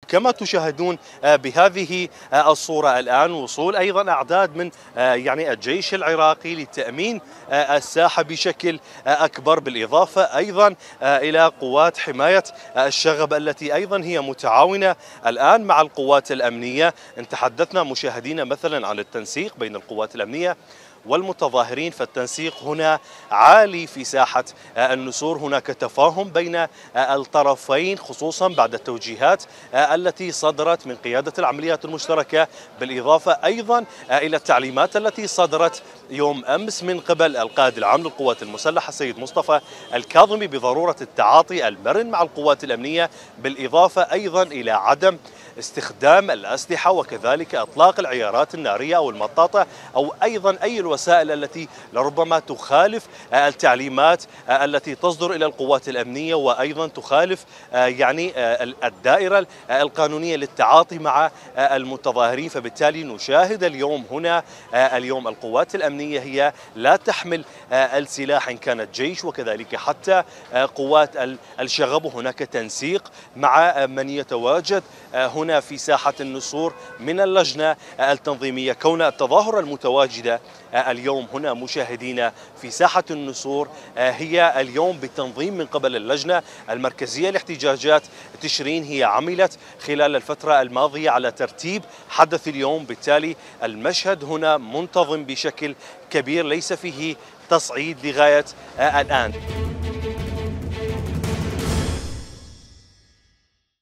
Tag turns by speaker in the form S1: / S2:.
S1: كما تشاهدون بهذه الصورة الآن وصول أيضا أعداد من يعني الجيش العراقي لتأمين الساحة بشكل أكبر، بالإضافة أيضا إلى قوات حماية الشغب التي أيضا هي متعاونة الآن مع القوات الأمنية. إن تحدثنا مشاهدينا مثلا عن التنسيق بين القوات الأمنية والمتظاهرين، فالتنسيق هنا عالي في ساحة النسور. هناك تفاهم بين الطرفين خصوصا بعد التوجيهات التي صدرت من قيادة العمليات المشتركة، بالإضافة أيضا إلى التعليمات التي صدرت يوم أمس من قبل القائد العام للقوات المسلحة السيد مصطفى الكاظمي بضرورة التعاطي المرن مع القوات الأمنية، بالإضافة أيضا إلى عدم استخدام الأسلحة وكذلك إطلاق العيارات النارية أو المطاطة أو أيضا أي الوسائل التي لربما تخالف التعليمات التي تصدر إلى القوات الأمنية وأيضا تخالف يعني الدائرة القانونية للتعاطي مع المتظاهرين. فبالتالي نشاهد اليوم هنا اليوم القوات الأمنية هي لا تحمل السلاح إن كانت جيش وكذلك حتى قوات الشغب، وهناك تنسيق مع من يتواجد هنا في ساحة النسور من اللجنة التنظيمية. كون التظاهرة المتواجدة اليوم هنا مشاهدينا في ساحة النسور هي اليوم بالتنظيم من قبل اللجنة المركزية لاحتجاجات تشرين، هي عملت خلال الفترة الماضية على ترتيب حدث اليوم، بالتالي المشهد هنا منتظم بشكل كبير، ليس فيه تصعيد لغاية الآن.